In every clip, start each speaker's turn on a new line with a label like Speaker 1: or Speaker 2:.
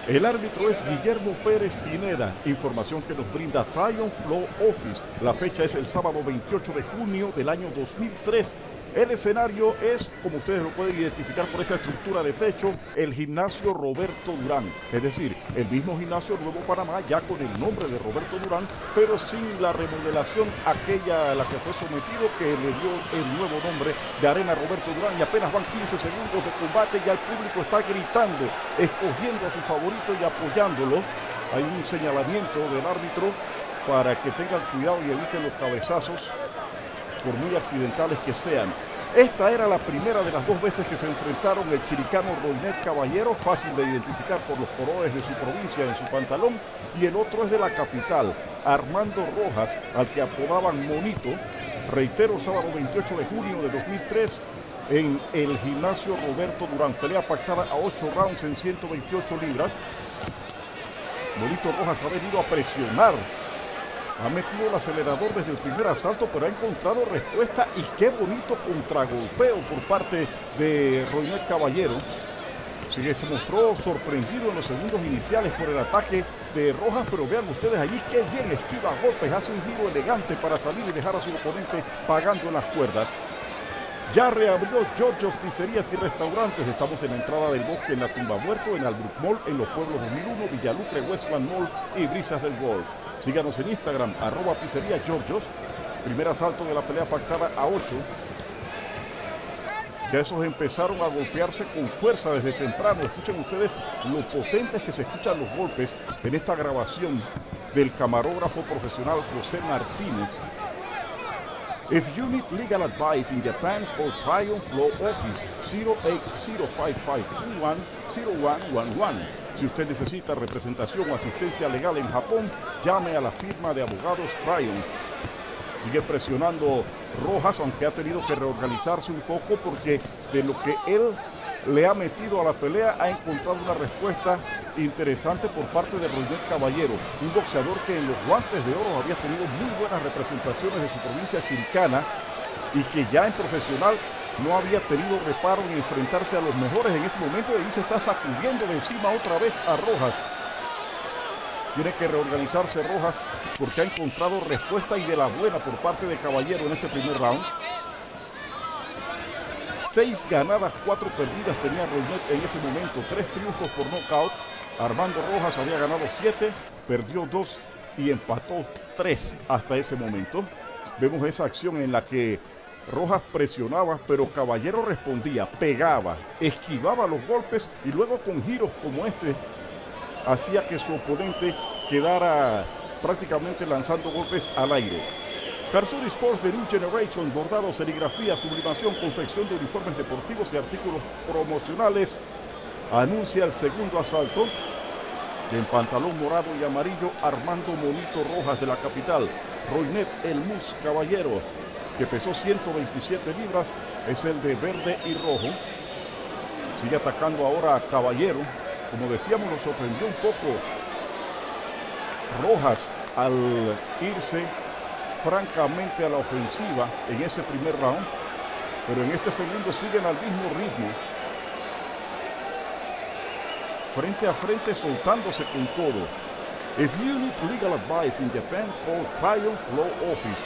Speaker 1: El árbitro es Guillermo Pérez Pineda, información que nos brinda Triumph Law Office. La fecha es el sábado 28 de junio del año 2003. El escenario es, como ustedes lo pueden identificar por esa estructura de techo, el gimnasio Roberto Durán. Es decir, el mismo gimnasio Nuevo Panamá, ya con el nombre de Roberto Durán, pero sin la remodelación aquella a la que fue sometido, que le dio el nuevo nombre de Arena Roberto Durán. Y apenas van 15 segundos de combate, ya el público está gritando, escogiendo a su favorito y apoyándolo. Hay un señalamiento del árbitro para que tengan cuidado y eviten los cabezazos, por muy accidentales que sean. Esta era la primera de las dos veces que se enfrentaron el chiricano Roynet Caballero, fácil de identificar por los colores de su provincia en su pantalón, y el otro es de la capital, Armando Rojas, al que apodaban Monito. Reitero, sábado 28 de junio de 2003, en el gimnasio Roberto Durán. Pelea pactada a 8 rounds en 128 libras. Monito Rojas ha venido a presionar. Ha metido el acelerador desde el primer asalto, pero ha encontrado respuesta, y qué bonito contragolpeo por parte de Roynet Caballero. Sí, se mostró sorprendido en los segundos iniciales por el ataque de Rojas, pero vean ustedes allí qué bien esquiva golpes, hace un giro elegante para salir y dejar a su oponente pagando en las cuerdas. Ya reabrió Giorgio's Pizzerías y Restaurantes. Estamos en la entrada del Bosque, en la Tumba Muerto, en Albrook Mall, en Los Pueblos 2001, Villalucre, Westland Mall y Brisas del Golf. Síganos en Instagram, @Pizzería Giorgio's. Primer asalto de la pelea pactada a 8. Ya esos empezaron a golpearse con fuerza desde temprano. Escuchen ustedes lo potentes que se escuchan los golpes en esta grabación del camarógrafo profesional José Martínez. If you need legal advice in Japan, call Triumph Law Office 08055210111. Si usted necesita representación o asistencia legal en Japón, llame a la firma de abogados Triumph. Sigue presionando Rojas, aunque ha tenido que reorganizarse un poco porque de lo que él le ha metido a la pelea ha encontrado una respuesta interesante por parte de Roynet Caballero, un boxeador que en los guantes de oro había tenido muy buenas representaciones de su provincia chiricana y que ya en profesional no había tenido reparo en enfrentarse a los mejores en ese momento, y ahí se está sacudiendo de encima otra vez a Rojas. Tiene que reorganizarse Rojas porque ha encontrado respuesta, y de la buena, por parte de Caballero en este primer round. 6 ganadas, 4 perdidas tenía Roynet en ese momento, 3 triunfos por nocaut. Armando Rojas había ganado 7, perdió 2 y empató 3 hasta ese momento. Vemos esa acción en la que Rojas presionaba, pero Caballero respondía, pegaba, esquivaba los golpes, y luego con giros como este hacía que su oponente quedara prácticamente lanzando golpes al aire. Karsuri Sports de New Generation, bordado, serigrafía, sublimación, confección de uniformes deportivos y artículos promocionales, anuncia el segundo asalto. En pantalón morado y amarillo, Armando Monito Rojas de la capital. Roynet El Mus Caballero, que pesó 127 libras, es el de verde y rojo. Sigue atacando ahora a Caballero. Como decíamos, nos sorprendió un poco Rojas al irse francamente a la ofensiva en ese primer round, pero en este segundo siguen al mismo ritmo, frente a frente, soltándose con todo. If you need legal advice in Japan, call Triumph Law Office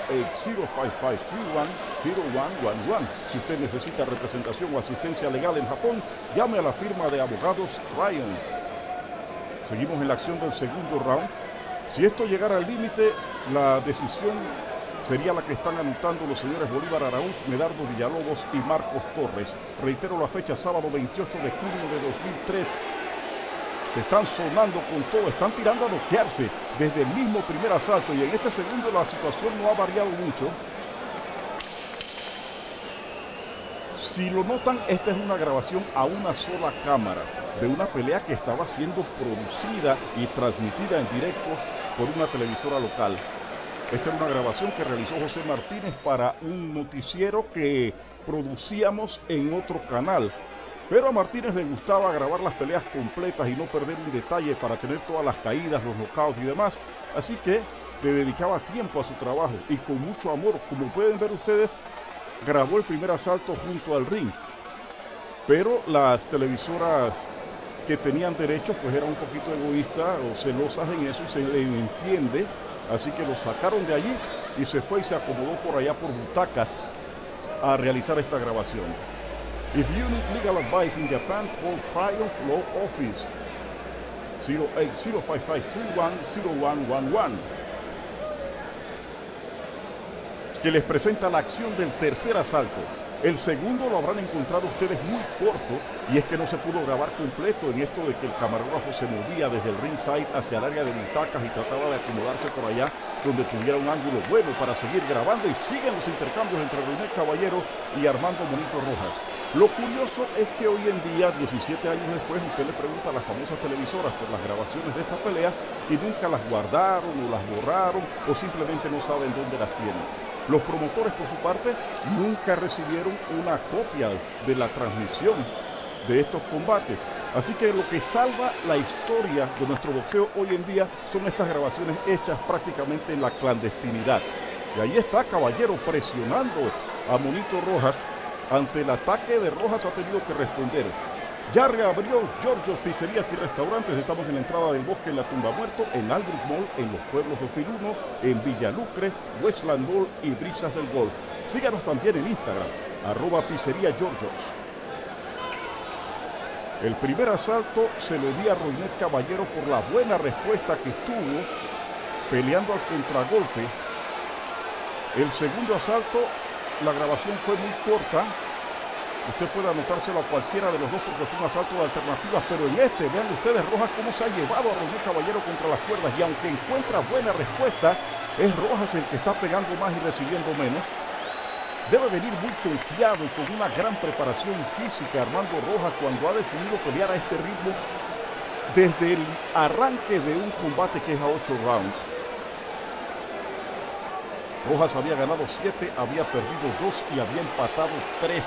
Speaker 1: 08055310111. Si usted necesita representación o asistencia legal en Japón, llame a la firma de abogados Triumph. Seguimos en la acción del segundo round. Si esto llegara al límite, la decisión sería la que están anotando los señores Bolívar Araúz, Medardo Villalobos y Marcos Torres. Reitero la fecha, sábado 28 de junio de 2003. Se están sonando con todo, están tirando a noquearse desde el mismo primer asalto, y en este segundo la situación no ha variado mucho. Si lo notan, esta es una grabación a una sola cámara de una pelea que estaba siendo producida y transmitida en directo por una televisora local. Esta era una grabación que realizó José Martínez para un noticiero que producíamos en otro canal. Pero a Martínez le gustaba grabar las peleas completas y no perder un detalle para tener todas las caídas, los knockouts y demás. Así que le dedicaba tiempo a su trabajo y con mucho amor. Como pueden ver ustedes, grabó el primer asalto junto al ring. Pero las televisoras que tenían derechos, pues eran un poquito egoístas o celosas en eso, y se le entiende, así que lo sacaron de allí y se fue y se acomodó por allá por butacas a realizar esta grabación. If you need legal advice in Japan, call Triumph Law Office 08055310111, que les presenta la acción del tercer asalto. El segundo lo habrán encontrado ustedes muy corto, y es que no se pudo grabar completo en esto de que el camarógrafo se movía desde el ringside hacia el área de butacas y trataba de acomodarse por allá donde tuviera un ángulo bueno para seguir grabando, y siguen los intercambios entre Roynet Caballero y Armando Monito Rojas. Lo curioso es que hoy en día, 17 años después, usted le pregunta a las famosas televisoras por las grabaciones de esta pelea y nunca las guardaron o las borraron o simplemente no saben dónde las tienen. Los promotores, por su parte, nunca recibieron una copia de la transmisión de estos combates. Así que lo que salva la historia de nuestro boxeo hoy en día son estas grabaciones hechas prácticamente en la clandestinidad. Y ahí está Caballero presionando a Monito Rojas. Ante el ataque de Rojas ha tenido que responder. Ya reabrió Giorgio's Pizzerías y Restaurantes. Estamos en la entrada del Bosque, en la Tumba Muerto, en Albrook Mall, en Los Pueblos 2001, en Villalucre, Westland Mall y Brisas del Golf. Síganos también en Instagram, @Pizzería Giorgio's. El primer asalto se lo di a Roynet Caballero por la buena respuesta que tuvo peleando al contragolpe. El segundo asalto, la grabación fue muy corta. Usted puede anotárselo a cualquiera de los dos porque fue un asalto de alternativas, pero en este, vean ustedes Rojas cómo se ha llevado a Roynet Caballero contra las cuerdas, y aunque encuentra buena respuesta, es Rojas el que está pegando más y recibiendo menos. Debe venir muy confiado y con una gran preparación física Armando Rojas cuando ha decidido pelear a este ritmo desde el arranque de un combate que es a 8 rounds. Rojas había ganado 7, había perdido 2 y había empatado 3.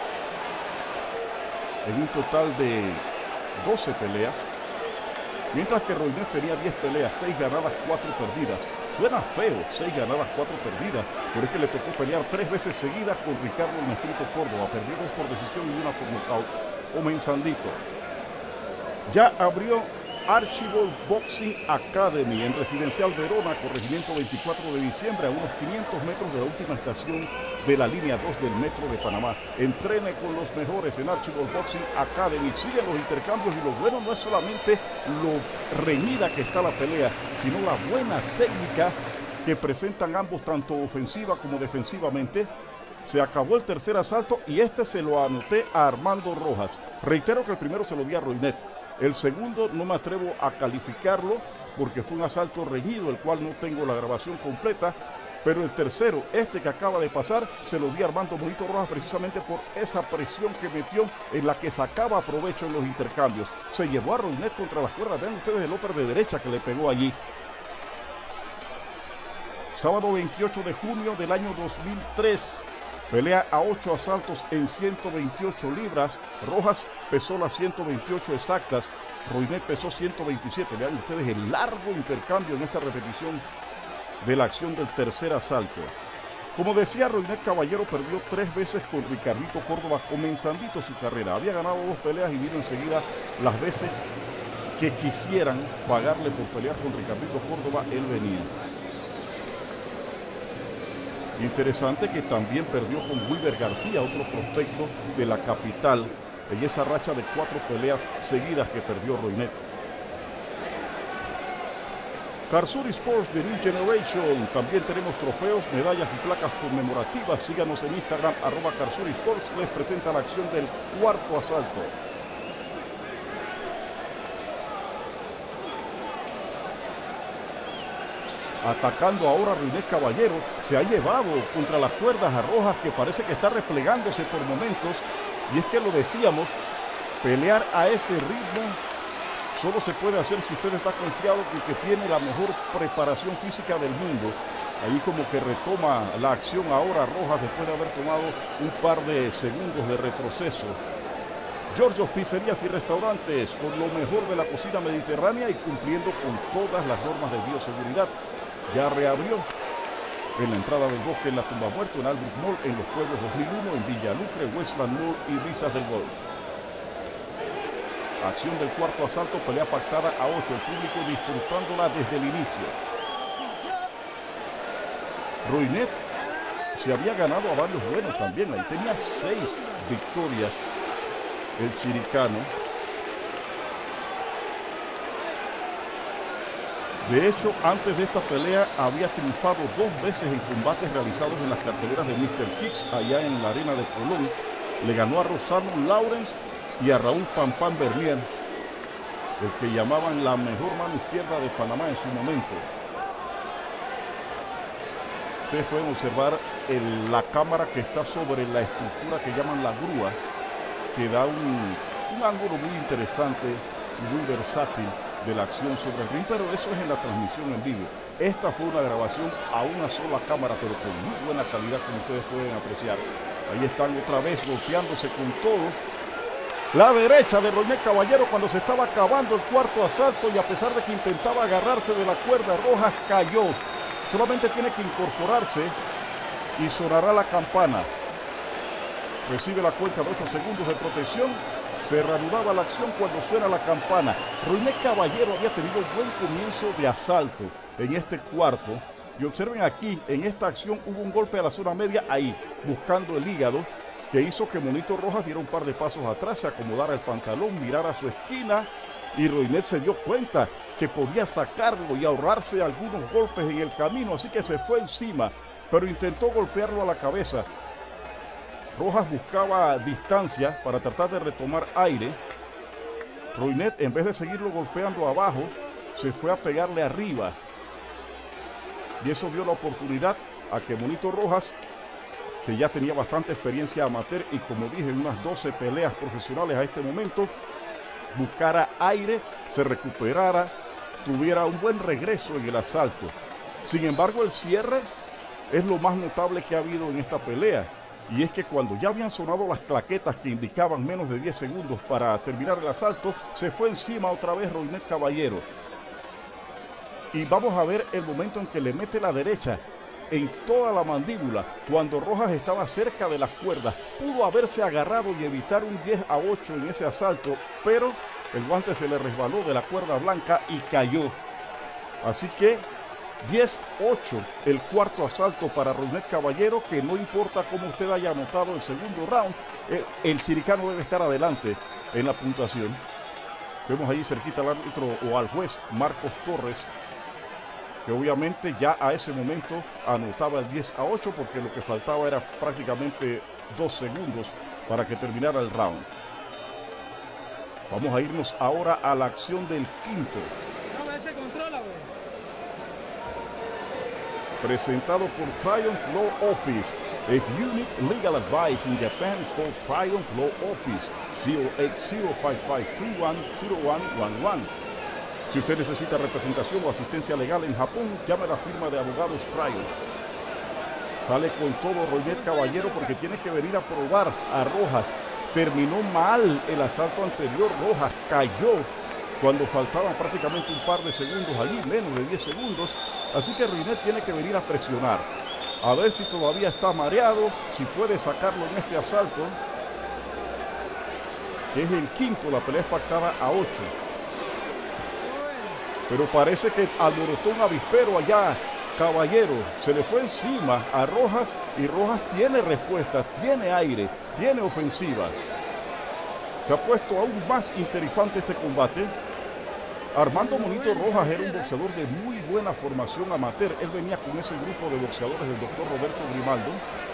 Speaker 1: En un total de 12 peleas. Mientras que Roynet tenía 10 peleas, 6 ganadas, 4 perdidas. Suena feo, 6 ganadas, 4 perdidas, pero es que le tocó pelear 3 veces seguidas con Ricardo El Maestrito Córdoba. Perdió 2 por decisión y 1 por nocaut. Comenzandito. Ya abrió Archibald Boxing Academy en Residencial Verona, corregimiento 24 de diciembre, a unos 500 metros de la última estación de la línea 2 del Metro de Panamá. Entrene con los mejores en Archibald Boxing Academy. Siguen los intercambios, y lo bueno no es solamente lo reñida que está la pelea, sino la buena técnica que presentan ambos, tanto ofensiva como defensivamente. Se acabó el tercer asalto y este se lo anoté a Armando Rojas. Reitero que el primero se lo di a Roynet. El segundo no me atrevo a calificarlo porque fue un asalto reñido, el cual no tengo la grabación completa. Pero el tercero, este que acaba de pasar, se lo di a Armando Monito Rojas precisamente por esa presión que metió, en la que sacaba provecho en los intercambios. Se llevó a Roynet contra las cuerdas. Vean ustedes el upper de derecha que le pegó allí. Sábado 28 de junio del año 2003. Pelea a 8 asaltos en 128 libras. Rojas pesó las 128 exactas. Roynet pesó 127. Vean ustedes el largo intercambio en esta repetición de la acción del tercer asalto. Como decía, Roynet Caballero perdió 3 veces con Ricardito Córdoba, comenzandito su carrera. Había ganado 2 peleas y vino enseguida las veces que quisieran pagarle por pelear con Ricardito Córdoba, él venía. Interesante que también perdió con Wilber García, otro prospecto de la capital, en esa racha de 4 peleas seguidas que perdió Roynet. Karsuri Sports de New Generation. También tenemos trofeos, medallas y placas conmemorativas. Síganos en Instagram, @Karsuri Sports. Les presenta la acción del cuarto asalto. Atacando ahora Roynet Caballero, se ha llevado contra las cuerdas a Rojas, que parece que está replegándose por momentos. Y es que lo decíamos, pelear a ese ritmo solo se puede hacer si usted está confiado y que tiene la mejor preparación física del mundo. Ahí como que retoma la acción ahora Rojas después de haber tomado un par de segundos de retroceso. Giorgio's Pizzerías y Restaurantes, con lo mejor de la cocina mediterránea y cumpliendo con todas las normas de bioseguridad. Ya reabrió en la entrada del Bosque, en la Tumba Muerto, en Albrook Mall, en Los Pueblos 2001, en Villalucre, Westland Mall y Brisas del Golf. Acción del cuarto asalto, pelea pactada a 8, el público disfrutándola desde el inicio. Roynet se había ganado a varios buenos también, ahí tenía 6 victorias el chiricano. De hecho, antes de esta pelea había triunfado 2 veces en combates realizados en las carteleras de Mr. Kicks allá en la arena de Colón. Le ganó a Rosano Lawrence y a Raúl Pampán Bernier, el que llamaban la mejor mano izquierda de Panamá en su momento. Ustedes pueden observar la cámara que está sobre la estructura que llaman la grúa, que da un ángulo muy interesante y muy versátil de la acción sobre el ring, pero eso es en la transmisión en vivo. Esta fue una grabación a una sola cámara, pero con muy buena calidad, como ustedes pueden apreciar. Ahí están otra vez golpeándose con todo. La derecha de Roynet Caballero cuando se estaba acabando el cuarto asalto, y a pesar de que intentaba agarrarse de la cuerda, Rojas cayó. Solamente tiene que incorporarse y sonará la campana. Recibe la cuenta de 8 segundos de protección. Se reanudaba la acción cuando suena la campana. Roynet Caballero había tenido un buen comienzo de asalto en este cuarto. Y observen aquí, en esta acción hubo un golpe a la zona media ahí, buscando el hígado, que hizo que Monito Rojas diera un par de pasos atrás, se acomodara el pantalón, mirara a su esquina, y Roynet se dio cuenta que podía sacarlo y ahorrarse algunos golpes en el camino, así que se fue encima, pero intentó golpearlo a la cabeza. Rojas buscaba distancia para tratar de retomar aire. Roynet, en vez de seguirlo golpeando abajo, se fue a pegarle arriba. Y eso dio la oportunidad a que Monito Rojas, que ya tenía bastante experiencia amateur y como dije, unas 12 peleas profesionales a este momento, buscara aire, se recuperara, tuviera un buen regreso en el asalto. Sin embargo, el cierre es lo más notable que ha habido en esta pelea. Y es que cuando ya habían sonado las claquetas que indicaban menos de 10 segundos para terminar el asalto, se fue encima otra vez Roynet Caballero. Y vamos a ver el momento en que le mete la derecha en toda la mandíbula. Cuando Rojas estaba cerca de las cuerdas, pudo haberse agarrado y evitar un 10-8 en ese asalto, pero el guante se le resbaló de la cuerda blanca y cayó. Así que 10-8 el cuarto asalto para Roynet Caballero, que no importa cómo usted haya anotado el segundo round, el chiricano debe estar adelante en la puntuación. Vemos ahí cerquita al árbitro o al juez Marcos Torres, que obviamente ya a ese momento anotaba el 10-8 porque lo que faltaba era prácticamente 2 segundos para que terminara el round. Vamos a irnos ahora a la acción del quinto. Presentado por Triumph Law Office. If you need legal advice in Japan, call Triumph Law Office 08055310111. Si usted necesita representación o asistencia legal en Japón, llame a la firma de abogados Triumph. Sale con todo Roynet Caballero porque tiene que venir a probar a Rojas. Terminó mal el asalto anterior. Rojas cayó cuando faltaban prácticamente un par de segundos allí, menos de 10 segundos. Así que Roynet tiene que venir a presionar. A ver si todavía está mareado, si puede sacarlo en este asalto. Es el quinto, la pelea es pactada a 8. Pero parece que alborotó un avispero allá. Caballero se le fue encima a Rojas y Rojas tiene respuesta, tiene aire, tiene ofensiva. Se ha puesto aún más interesante este combate. Armando Monito Rojas era un boxeador de muy buena formación amateur. Él venía con ese grupo de boxeadores del doctor Roberto Grimaldo.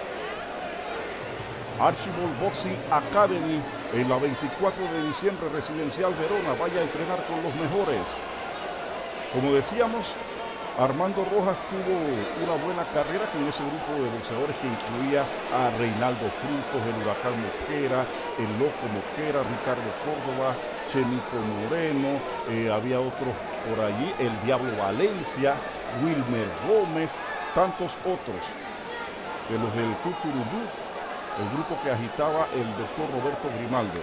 Speaker 1: Archibald Boxing Academy en la 24 de diciembre, Residencial Verona. Vaya a entrenar con los mejores. Como decíamos, Armando Rojas tuvo una buena carrera con ese grupo de boxeadores que incluía a Reinaldo Frutos, el Huracán Mosquera, el Loco Mosquera, Ricardo Córdoba, Chenico Moreno, había otros por allí, el Diablo Valencia, Wilmer Gómez, tantos otros de los del Cucurubú, el grupo que agitaba el doctor Roberto Grimaldo.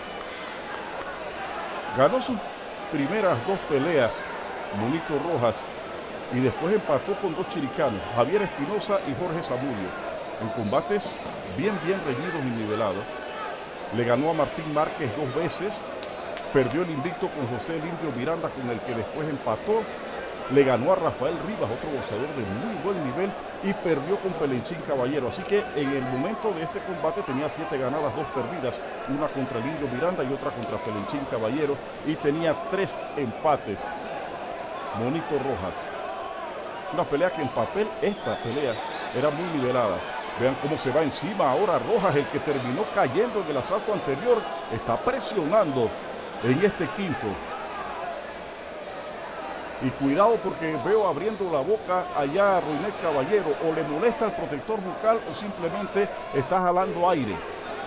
Speaker 1: Ganó sus primeras 2 peleas Monito Rojas y después empató con 2 chiricanos, Javier Espinosa y Jorge Zamudio, en combates bien reñidos y nivelados. Le ganó a Martín Márquez 2 veces, perdió el invicto con José el Indio Miranda, con el que después empató. Le ganó a Rafael Rivas, otro boxeador de muy buen nivel, y perdió con Pelenchín Caballero. Así que en el momento de este combate tenía 7 ganadas, 2 perdidas, una contra el Indio Miranda y otra contra Pelenchín Caballero, y tenía 3 empates. Monito Rojas. Una pelea que en papel, esta pelea era muy nivelada. Vean cómo se va encima ahora Rojas, el que terminó cayendo en el asalto anterior. Está presionando en este quinto. Y cuidado, porque veo abriendo la boca allá a Roynet Caballero. O le molesta el protector bucal o simplemente está jalando aire.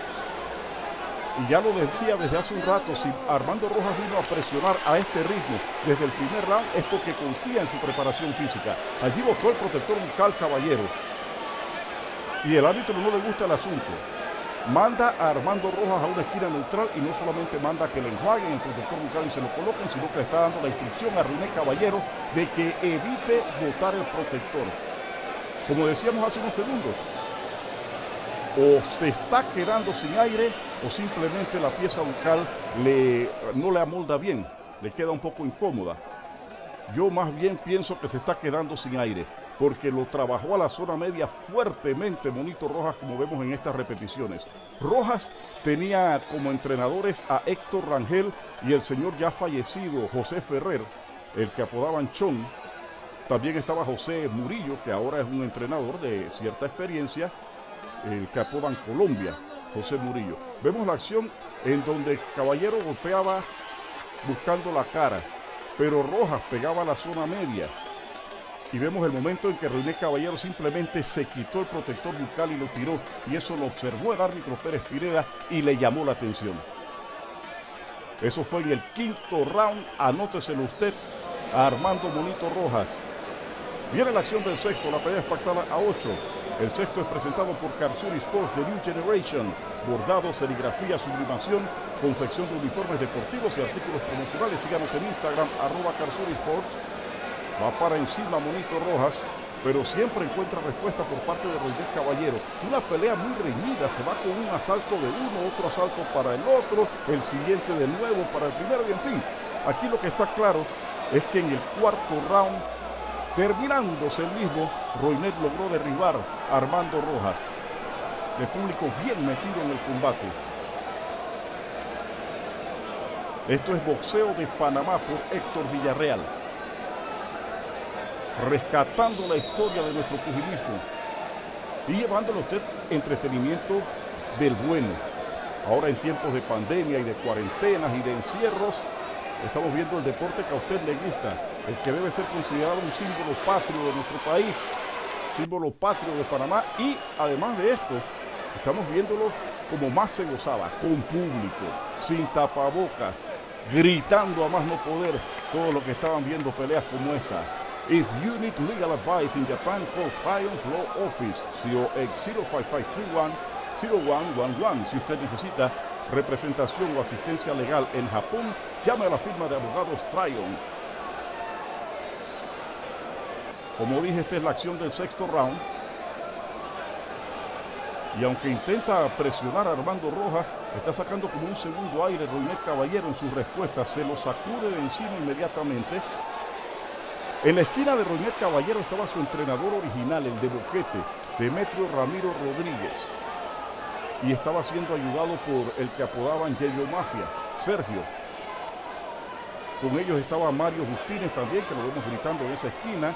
Speaker 1: Y ya lo decía desde hace un rato, si Armando Rojas vino a presionar a este ritmo desde el primer round es porque confía en su preparación física. Allí botó el protector bucal Caballero. Y el árbitro no le gusta el asunto. Manda a Armando Rojas a una esquina neutral y no solamente manda que le enjuaguen el protector bucal y se lo coloquen, sino que le está dando la instrucción a Roynet Caballero de que evite botar el protector. Como decíamos hace unos segundos, o se está quedando sin aire o simplemente la pieza bucal no le amolda bien, le queda un poco incómoda. Yo más bien pienso que se está quedando sin aire, porque lo trabajó a la zona media fuertemente Monito Rojas, como vemos en estas repeticiones. Rojas tenía como entrenadores a Héctor Rangel y el señor ya fallecido José Ferrer, el que apodaban Chon. También estaba José Murillo, que ahora es un entrenador de cierta experiencia, el que apodan Colombia, José Murillo. Vemos la acción en donde Caballero golpeaba buscando la cara, pero Rojas pegaba a la zona media. Y vemos el momento en que Roynet Caballero simplemente se quitó el protector bucal y lo tiró. Y eso lo observó el árbitro Pérez Pireda y le llamó la atención. Eso fue en el quinto round. Anóteselo usted a Armando Monito Rojas. Viene la acción del sexto, la pelea es pactada a 8. El sexto es presentado por Karsuri Sports de New Generation. Bordado, serigrafía, sublimación, confección de uniformes deportivos y artículos promocionales. Síganos en Instagram, @Karsuri Sports. Va para encima Monito Rojas, pero siempre encuentra respuesta por parte de Roynet Caballero. Una pelea muy reñida, se va con un asalto de uno, otro asalto para el otro, el siguiente de nuevo para el primero y en fin. Aquí lo que está claro es que en el cuarto round, terminándose el mismo, Roynet logró derribar a Armando Rojas. El público bien metido en el combate. Esto es Boxeo de Panamá por Héctor Villarreal. Rescatando la historia de nuestro pugilismo y llevándole a usted entretenimiento del bueno. Ahora en tiempos de pandemia y de cuarentenas y de encierros, estamos viendo el deporte que a usted le gusta, el que debe ser considerado un símbolo patrio de nuestro país, símbolo patrio de Panamá, y además de esto, estamos viéndolo como más se gozaba, con público, sin tapabocas, gritando a más no poder, todo lo que estaban viendo peleas como esta. If you need legal advice in Japan, call Triumph Law Office, COX 05531-0111. Si usted necesita representación o asistencia legal en Japón, llame a la firma de abogados Triumph. Como dije, esta es la acción del sexto round. Y aunque intenta presionar a Armando Rojas, está sacando como un segundo aire Roynet Caballero en sus respuestas. Se lo sacude de encima inmediatamente. En la esquina de Roynet Caballero estaba su entrenador original, el de Boquete, Demetrio Ramiro Rodríguez. Y estaba siendo ayudado por el que apodaban Yello Mafia, Sergio. Con ellos estaba Mario Justínez también, que lo vemos gritando en esa esquina.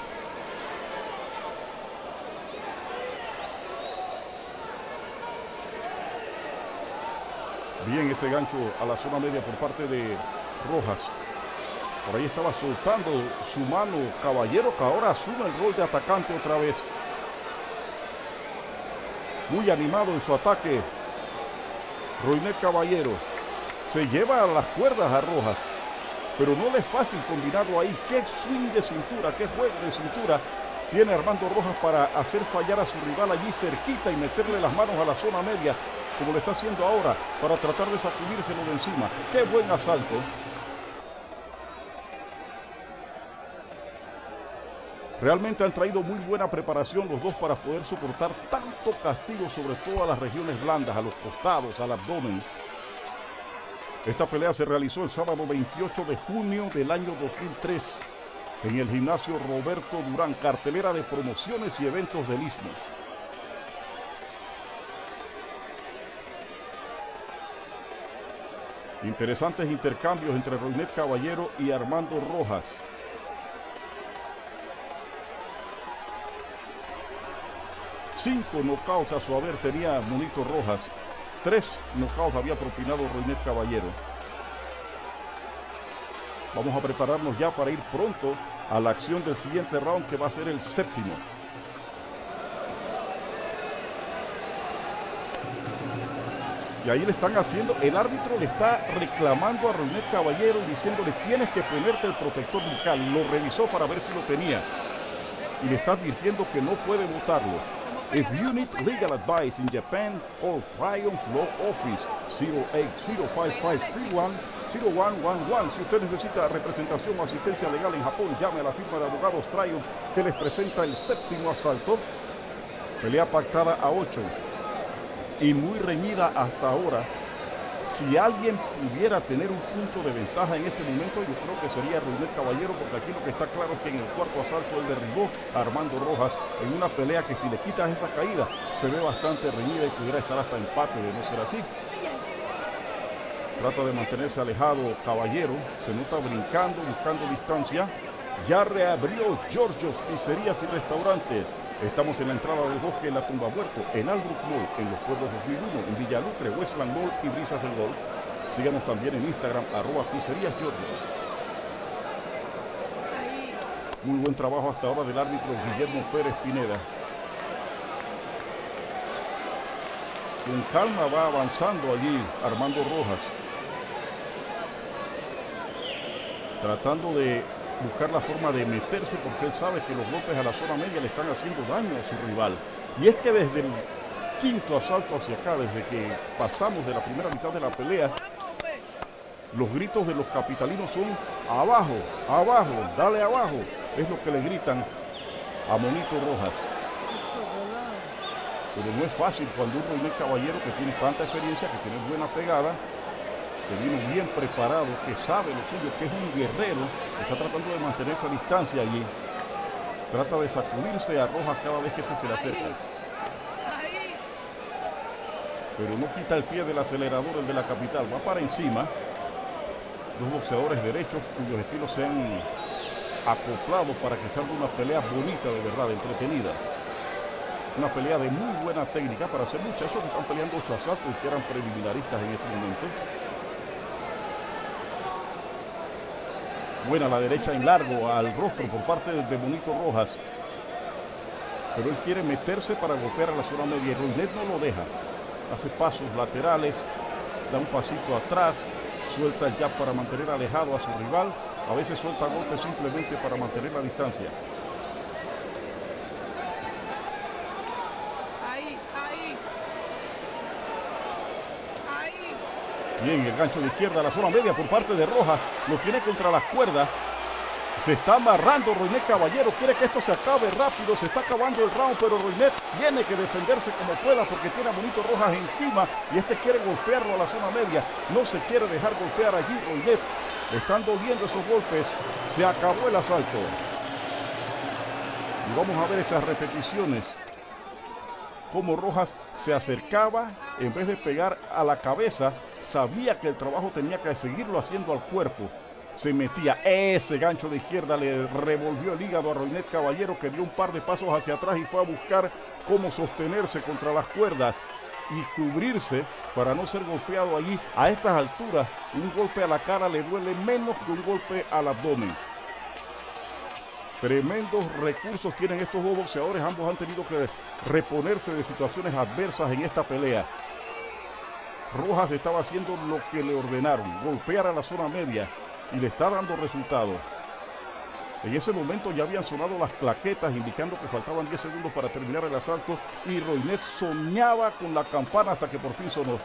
Speaker 1: Bien ese gancho a la zona media por parte de Rojas. Por ahí estaba soltando su mano Caballero, que ahora asume el rol de atacante otra vez. Muy animado en su ataque. Roynet Caballero se lleva a las cuerdas a Rojas, pero no le es fácil combinarlo ahí. Qué swing de cintura, qué juego de cintura tiene Armando Rojas para hacer fallar a su rival allí cerquita y meterle las manos a la zona media, como lo está haciendo ahora, para tratar de sacudírselo de encima. Qué buen asalto. Realmente han traído muy buena preparación los dos para poder soportar tanto castigo sobre todas las regiones blandas, a los costados, al abdomen. Esta pelea se realizó el sábado 28 de junio del año 2003 en el gimnasio Roberto Durán, cartelera de promociones y eventos del Istmo. Interesantes intercambios entre Roynet Caballero y Armando Rojas. Cinco knockouts a su haber tenía Monito Rojas. 3 knockouts había propinado Roynet Caballero. Vamos a prepararnos ya para ir pronto a la acción del siguiente round, que va a ser el séptimo. Y ahí le están haciendo, el árbitro le está reclamando a Roynet Caballero y diciéndole: tienes que ponerte el protector bucal. Lo revisó para ver si lo tenía y le está advirtiendo que no puede botarlo. If you need legal advice in Japan, call Triumph Law Office 08-055-31-0111. Si usted necesita representación o asistencia legal en Japón, llame a la firma de abogados Triumph, que les presenta el séptimo asalto. Pelea pactada a 8 y muy reñida hasta ahora. Si alguien pudiera tener un punto de ventaja en este momento, yo creo que sería Roynet Caballero, porque aquí lo que está claro es que en el cuarto asalto él derribó a Armando Rojas en una pelea que, si le quitas esa caída, se ve bastante reñida y pudiera estar hasta empate de no ser así. Trata de mantenerse alejado Caballero, se nota brincando, buscando distancia. Ya reabrió Giorgio's Pizzerías y Restaurantes. Estamos en la entrada del bosque, en la Tumba Muerto, en Albrook Mall, en Los Pueblos 2001, en Villalucre, Westland Mall y Brisas del Golf. Síganos también en Instagram, @Pizzerías Giorgio's. Muy buen trabajo hasta ahora del árbitro Guillermo Pérez Pineda. Con calma va avanzando allí Armando Rojas, tratando de buscar la forma de meterse, porque él sabe que los golpes a la zona media le están haciendo daño a su rival. Y es que desde el quinto asalto hacia acá, desde que pasamos de la primera mitad de la pelea, los gritos de los capitalinos son: abajo, abajo, dale abajo. Es lo que le gritan a Monito Rojas. Pero no es fácil cuando un Roynet Caballero, que tiene tanta experiencia, que tiene buena pegada, que viene bien preparado, que sabe lo suyo, que es un guerrero, está tratando de mantenerse a distancia allí. Trata de sacudirse a Rojas cada vez que este se le acerca. Pero no quita el pie del acelerador, el de la capital. Va para encima. Dos boxeadores derechos cuyos estilos se han acoplado para que salga una pelea bonita, de verdad, entretenida. Una pelea de muy buena técnica para hacer muchachos que están peleando 8 asaltos y que eran preliminaristas en ese momento. Buena la derecha en largo al rostro por parte de Monito Rojas. Pero él quiere meterse para golpear a la zona media y Roynet no lo deja. Hace pasos laterales, da un pasito atrás, suelta el jab para mantener alejado a su rival. A veces suelta golpes simplemente para mantener la distancia. Bien, el gancho de izquierda a la zona media por parte de Rojas. Lo tiene contra las cuerdas. Se está amarrando Roynet Caballero. Quiere que esto se acabe rápido. Se está acabando el round, pero Roynet tiene que defenderse como pueda, porque tiene a Monito Rojas encima y este quiere golpearlo a la zona media. No se quiere dejar golpear allí Roynet. Están doliendo esos golpes. Se acabó el asalto. Y vamos a ver esas repeticiones. Cómo Rojas se acercaba, en vez de pegar a la cabeza, sabía que el trabajo tenía que seguirlo haciendo al cuerpo. Se metía. Ese gancho de izquierda le revolvió el hígado a Roynet Caballero, que dio un par de pasos hacia atrás y fue a buscar cómo sostenerse contra las cuerdas y cubrirse para no ser golpeado allí. A estas alturas, un golpe a la cara le duele menos que un golpe al abdomen. Tremendos recursos tienen estos dos boxeadores. Ambos han tenido que reponerse de situaciones adversas en esta pelea. Rojas estaba haciendo lo que le ordenaron, golpear a la zona media, y le está dando resultado. En ese momento ya habían sonado las claquetas indicando que faltaban 10 segundos para terminar el asalto, y Roynet soñaba con la campana hasta que por fin sonó.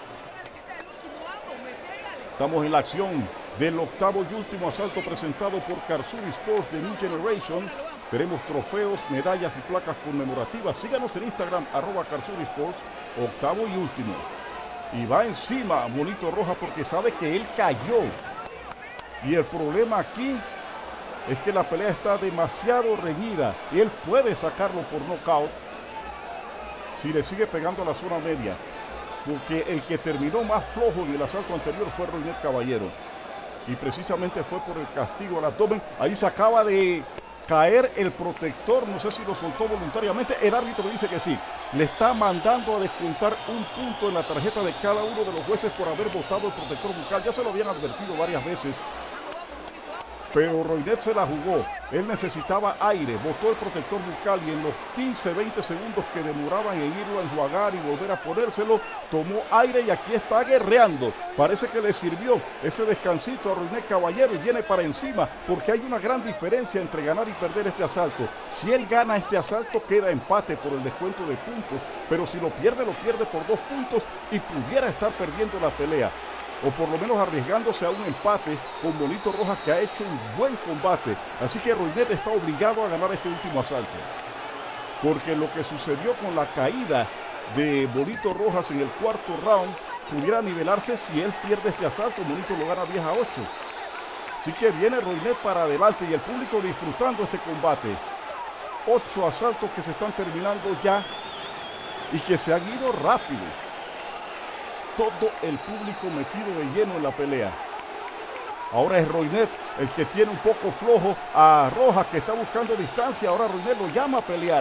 Speaker 1: Estamos en la acción del octavo y último asalto presentado por Karsuri Sports de New Generation. Tenemos trofeos, medallas y placas conmemorativas. Síganos en Instagram, @Karsuri Sports. Octavo y último. Y va encima Bonito Rojas porque sabe que él cayó. Y el problema aquí es que la pelea está demasiado reñida. Y él puede sacarlo por nocaut si le sigue pegando a la zona media. Porque el que terminó más flojo en el asalto anterior fue Roynet Caballero. Y precisamente fue por el castigo al abdomen. Ahí se acaba de caer el protector. No sé si lo soltó voluntariamente. El árbitro dice que sí. Le está mandando a descontar un punto en la tarjeta de cada uno de los jueces por haber botado el protector bucal. Ya se lo habían advertido varias veces. Pero Roynet se la jugó. Él necesitaba aire. Botó el protector bucal y en los 15-20 segundos que demoraban en irlo a enjuagar y volver a ponérselo, tomó aire y aquí está guerreando. Parece que le sirvió ese descansito a Roynet Caballero y viene para encima porque hay una gran diferencia entre ganar y perder este asalto. Si él gana este asalto, queda empate por el descuento de puntos. Pero si lo pierde por 2 puntos y pudiera estar perdiendo la pelea. O por lo menos arriesgándose a un empate con Bonito Rojas, que ha hecho un buen combate. Así que Roynet está obligado a ganar este último asalto. Porque lo que sucedió con la caída de Bonito Rojas en el cuarto round pudiera nivelarse si él pierde este asalto. Bonito lo gana 10-8. Así que viene Roynet para adelante y el público disfrutando este combate. 8 asaltos que se están terminando ya y que se han ido rápido. Todo el público metido de lleno en la pelea. Ahora es Roynet el que tiene un poco flojo a Rojas, que está buscando distancia. Ahora Roynet lo llama a pelear.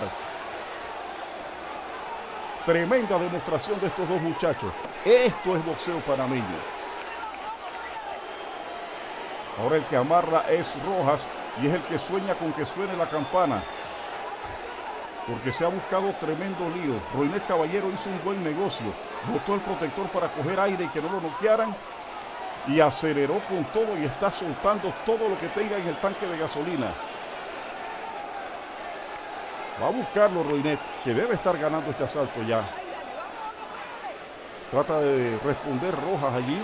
Speaker 1: Tremenda demostración de estos dos muchachos. Esto es boxeo panameño. Ahora el que amarra es Rojas y es el que sueña con que suene la campana. Porque se ha buscado tremendo lío. Roynet Caballero hizo un buen negocio. Botó el protector para coger aire y que no lo noquearan. Y aceleró con todo y está soltando todo lo que tenga en el tanque de gasolina. Va a buscarlo Roynet, que debe estar ganando este asalto ya. Trata de responder Rojas allí.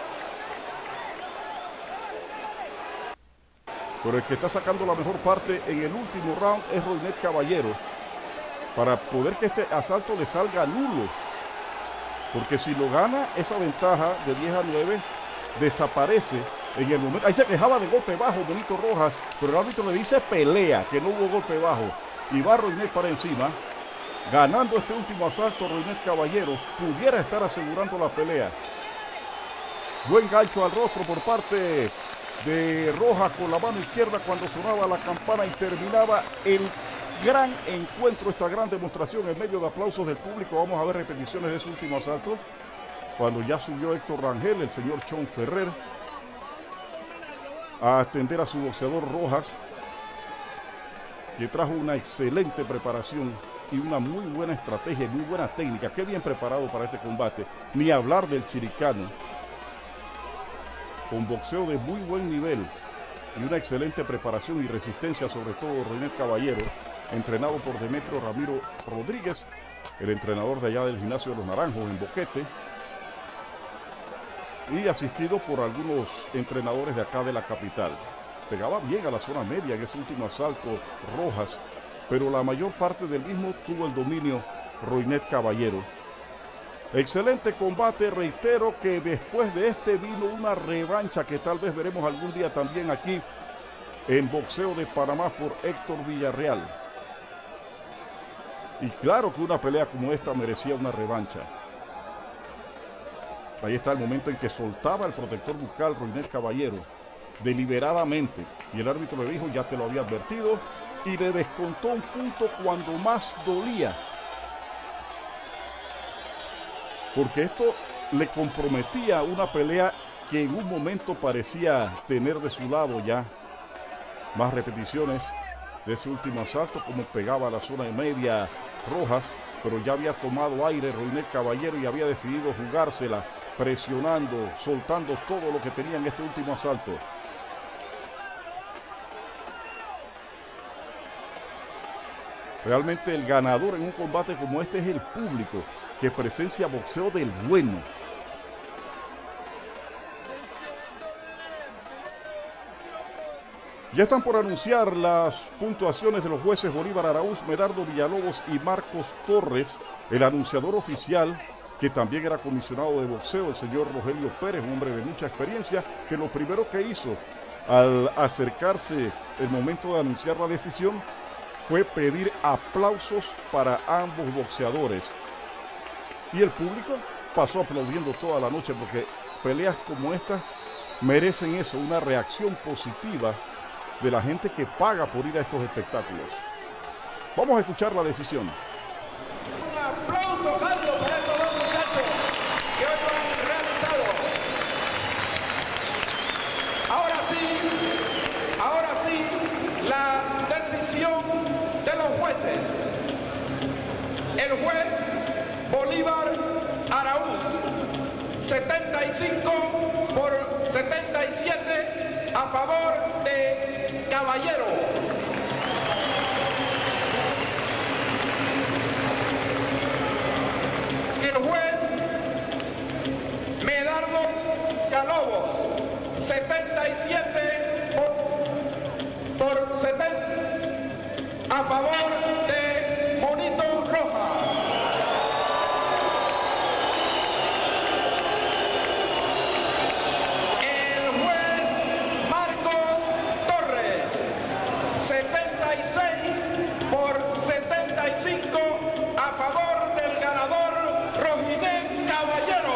Speaker 1: Pero el que está sacando la mejor parte en el último round es Roynet Caballero. Para poder que este asalto le salga nulo. Porque si lo gana, esa ventaja de 10-9 desaparece en el momento. Ahí se quejaba de golpe bajo Bonito Rojas, pero el árbitro le dice pelea, que no hubo golpe bajo. Y va Roynet para encima. Ganando este último asalto, Roynet Caballero pudiera estar asegurando la pelea. Buen gancho al rostro por parte de Rojas con la mano izquierda cuando sonaba la campana y terminaba el gran encuentro, esta gran demostración en medio de aplausos del público. Vamos a ver repeticiones de ese último asalto. Cuando ya subió Héctor Rangel, el señor Chon Ferrer, a atender a su boxeador Rojas, que trajo una excelente preparación y una muy buena estrategia y muy buena técnica. Qué bien preparado para este combate. Ni hablar del chiricano, con boxeo de muy buen nivel y una excelente preparación y resistencia, sobre todo Roynet Caballero, entrenado por Demetrio Ramiro Rodríguez, el entrenador de allá del gimnasio de los Naranjos en Boquete, y asistido por algunos entrenadores de acá de la capital. Pegaba bien a la zona media en ese último asalto Rojas, pero la mayor parte del mismo tuvo el dominio Roynet Caballero. Excelente combate, reitero que después de este vino una revancha que tal vez veremos algún día también aquí en Boxeo de Panamá por Héctor Villarreal. Y claro que una pelea como esta merecía una revancha. Ahí está el momento en que soltaba el protector bucal Roynet Caballero, deliberadamente. Y el árbitro le dijo, ya te lo había advertido, y le descontó un punto cuando más dolía. Porque esto le comprometía una pelea que en un momento parecía tener de su lado ya. Más repeticiones de ese último asalto, como pegaba a la zona de media Rojas, pero ya había tomado aire Roynet Caballero y había decidido jugársela, presionando, soltando todo lo que tenía en este último asalto. Realmente el ganador en un combate como este es el público, que presencia boxeo del bueno. Ya están por anunciar las puntuaciones de los jueces Bolívar Araúz, Medardo Villalobos y Marcos Torres. El anunciador oficial que también era comisionado de boxeo, el señor Rogelio Pérez, un hombre de mucha experiencia, que lo primero que hizo al acercarse el momento de anunciar la decisión fue pedir aplausos para ambos boxeadores. Y el público pasó aplaudiendo toda la noche, porque peleas como esta merecen eso, una reacción positiva de la gente que paga por ir a estos espectáculos. Vamos a escuchar la decisión.
Speaker 2: Un aplauso cálido para estos dos muchachos que hoy lo han realizado. Ahora sí, la decisión de los jueces. El juez Bolívar Araúz, 75 por 77 a favor de Caballero. El juez Medardo Villalobos, 77 por 70 a favor de Monito Rojas. El juez Marcos Torres, 76 por 75 a favor del ganador Rojinet Caballero.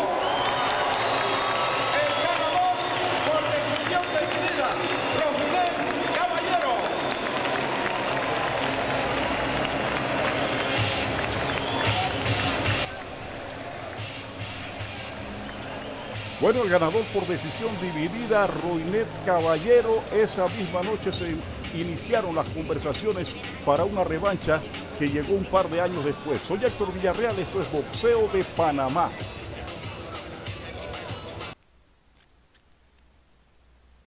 Speaker 2: El ganador por decisión dividida, Rojinet Caballero.
Speaker 1: Bueno, el ganador por decisión dividida, Rojinet Caballero. Esa misma noche se iniciaron las conversaciones para una revancha que llegó un par de años después. Soy Héctor Villarreal, esto es Boxeo de Panamá.